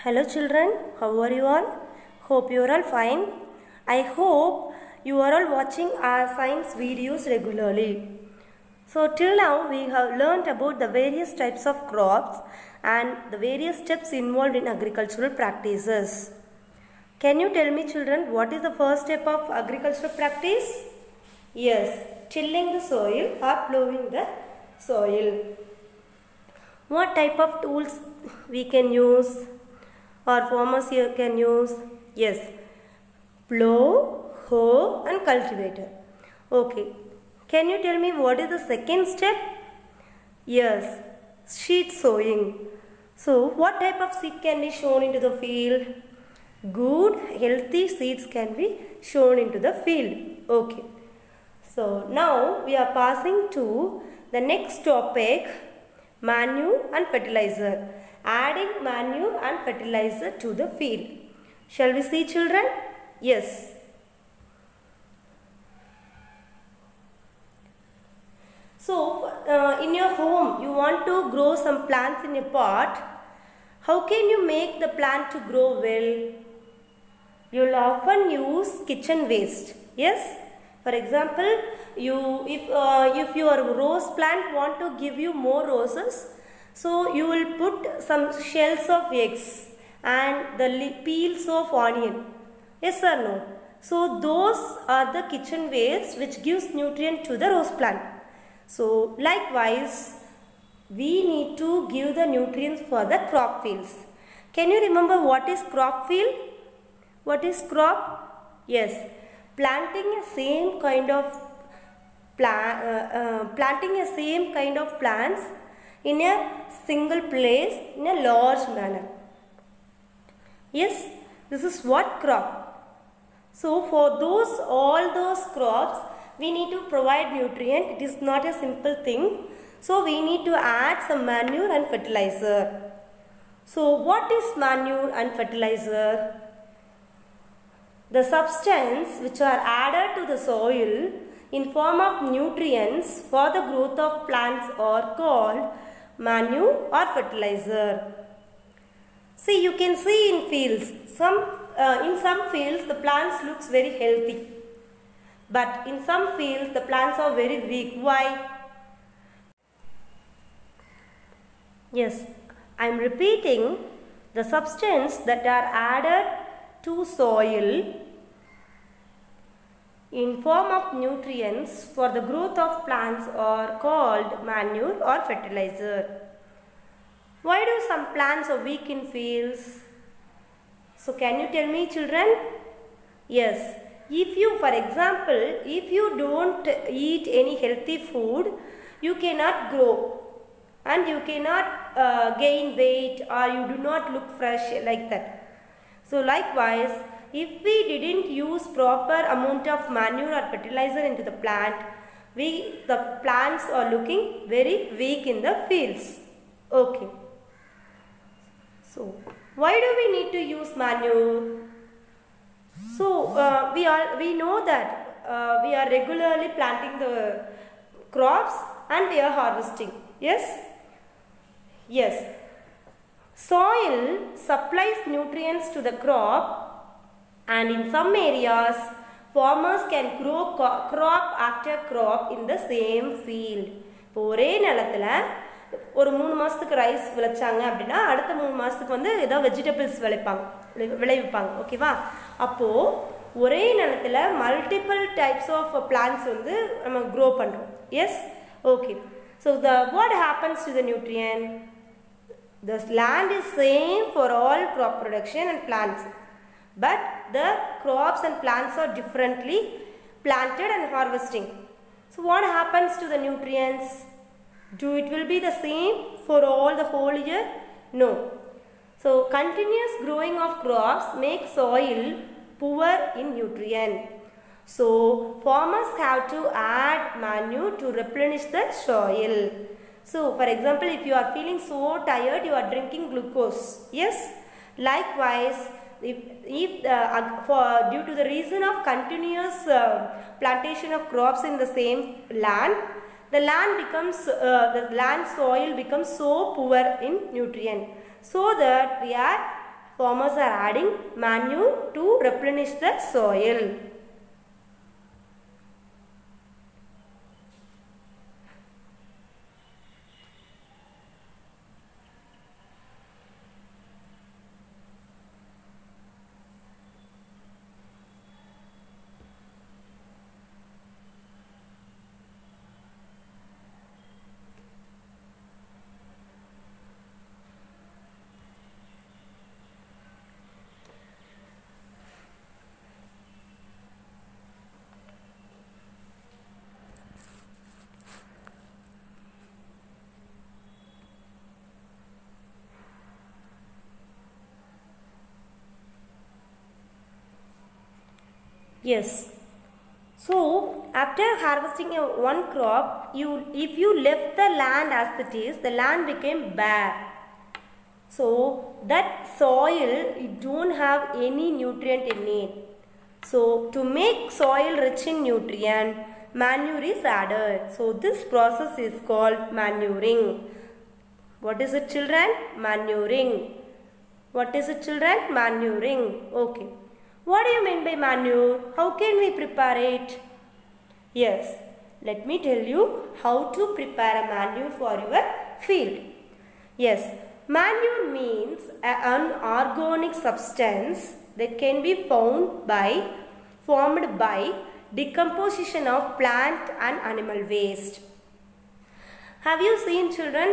Hello children, how are you all? Hope you are all fine. I hope you are all watching our science videos regularly. So till now we have learnt about the various types of crops and the various steps involved in agricultural practices. Can you tell me children, what is the first step of agricultural practice? Yes, tilling the soil or plowing the soil. What type of tools we can use or farmers here can use? Yes, plow, hoe and cultivator. Okay, can you tell me what is the second step? Yes, seed sowing. So what type of seed can be sown into the field? Good, healthy seeds can be sown into the field. Okay, so now we are passing to the next topic, manure and fertilizer. Adding manure and fertilizer to the field. Shall we see children? Yes. So in your home you want to grow some plants in a pot. How can you make the plant to grow well? You will often use kitchen waste. Yes. For example, if your rose plant want to give you more roses, so you will put some shells of eggs and the peels of onion. Yes or no? So those are the kitchen waste which gives nutrient to the rose plant. So likewise, we need to give the nutrients for the crop fields. Can you remember what is crop field? What is crop? Yes, planting a same kind of plants in a single place in a large manner. Yes, this is what crop. So for all those crops we need to provide nutrient. It is not a simple thing. So we need to add some manure and fertilizer. So what is manure and fertilizer? The substance which are added to the soil in form of nutrients for the growth of plants are called manure or fertilizer. See, you can see in fields, in some fields the plants looks very healthy, but in some fields the plants are very weak. Why? Yes, I am repeating, the substance that are added to soil in form of nutrients for the growth of plants are called manure or fertilizer. Why do some plants are weak in fields? So can you tell me children? Yes, if you, for example, if you don't eat any healthy food, you cannot grow and you cannot gain weight or you do not look fresh like that. So likewise, if we didn't use proper amount of manure or fertilizer into the plant, the plants are looking very weak in the fields. Okay. So why do we need to use manure? So we know that we are regularly planting the crops and we are harvesting. Yes? Yes. Soil supplies nutrients to the crop, and in some areas farmers can grow crop after crop in the same field. இப்போ ஒரே நிலத்துல ஒரு 3 மாசத்துக்கு rice விளைச்சாங்க அப்படினா அடுத்த 3 மாசத்துக்கு வந்து ஏதோ வெஜிடபிள்ஸ் விளைவிப்பாங்க. ஓகேவா? அப்போ ஒரே நிலத்துல மல்டிபிள் டைப்ஸ் ஆஃப் பிளான்ட்ஸ் வந்து நம்ம grow பண்றோம். Yes? Okay. So what happens to the nutrient? The land is same for all crop production and plants, but the crops and plants are differently planted and harvesting. So what happens to the nutrients? It will be the same for all the whole year? No. So continuous growing of crops makes soil poor in nutrient. So farmers have to add manure to replenish the soil. So for example, if you are feeling so tired, you are drinking glucose. Yes. Likewise, due to the reason of continuous plantation of crops in the same land, the land soil becomes so poor in nutrient. So that we are farmers are adding manure to replenish the soil. Yes. So after harvesting one crop, if you left the land as it is, the land became bare. So that soil, it don't have any nutrient in it. So to make soil rich in nutrient, manure is added. So this process is called manuring. What is it, children? Manuring. What is it, children? Manuring. Okay. What do you mean by manure? How can we prepare it? Yes, let me tell you how to prepare a manure for your field. Yes, manure means an organic substance that can be formed by decomposition of plant and animal waste. Have you seen, children,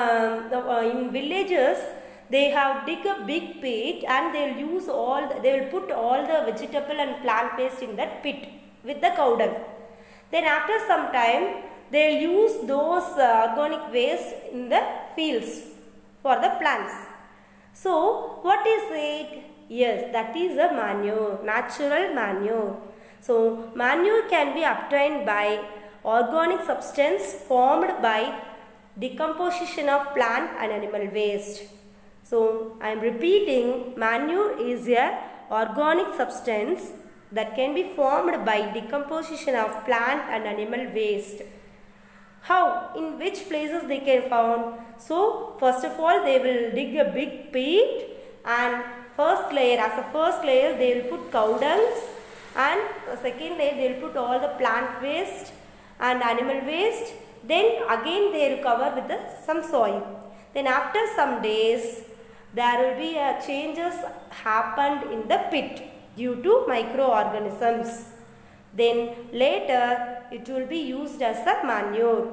in villages, they have dig a big pit and they will put all the vegetable and plant waste in that pit with the cow dung. Then after some time, they will use those organic waste in the fields for the plants. So what is it? Yes, that is a manure, natural manure. So manure can be obtained by organic substance formed by decomposition of plant and animal waste. So I am repeating, manure is a organic substance that can be formed by decomposition of plant and animal waste. How? In which places they can found? So first of all, they will dig a big pit, and as a first layer they will put cow dungs, and the second layer they will put all the plant waste and animal waste. Then again they will cover with some soil. Then after some days, there will be changes happened in the pit due to microorganisms. Then later it will be used as a manure.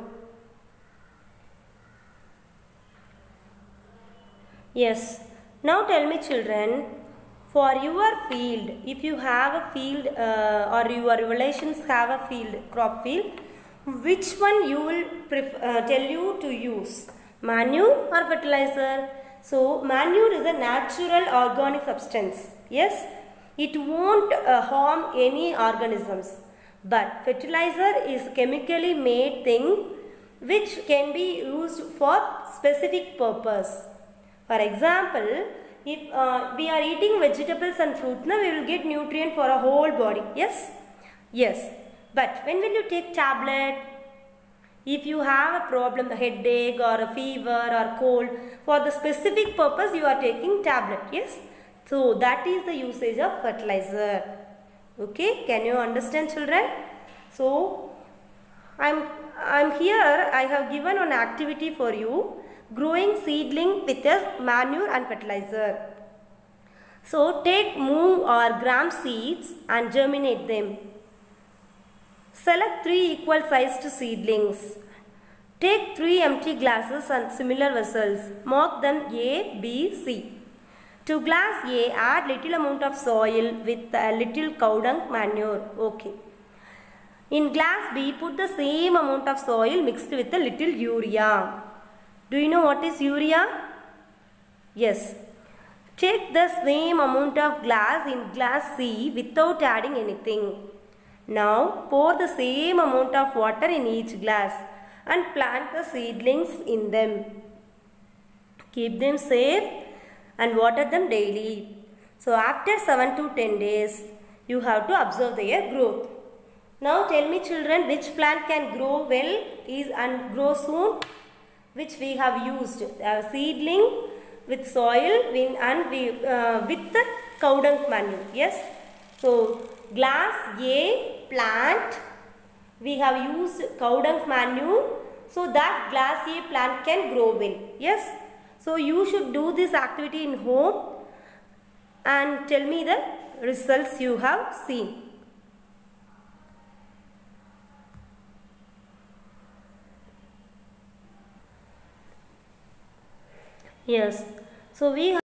Yes. Now tell me, children, for your field, if you have a field or your relations have a field, crop field, which one you will tell you to use, manure or fertilizer? So manure is a natural organic substance. Yes, it won't harm any organisms. But fertilizer is chemically made thing which can be used for specific purpose. For example, if we are eating vegetables and fruits, now we will get nutrient for a whole body. Yes? Yes. But when will you take tablet? If you have a problem, a headache or a fever or cold, for the specific purpose you are taking tablet. Yes? So that is the usage of fertilizer. Okay? Can you understand, children? So I'm here, I have given an activity for you, growing seedling with a manure and fertilizer. So take moong or gram seeds and germinate them. Select 3 equal sized seedlings. Take 3 empty glasses and similar vessels. Mark them A, B, C. To glass A, add little amount of soil with a little cow dung manure. Okay. In glass B, put the same amount of soil mixed with a little urea. Do you know what is urea? Yes. Take the same amount of glass in glass C without adding anything. Now pour the same amount of water in each glass and plant the seedlings in them. Keep them safe and water them daily. So after 7 to 10 days, you have to observe their growth. Now tell me, children, which plant can grow well and grow soon? Which we have used? A seedling with soil with the cow dung manure. Yes. So glass A plant, we have used cow dung manure so that glass A plant can grow well. Yes. So you should do this activity in home and tell me the results you have seen. Yes. So we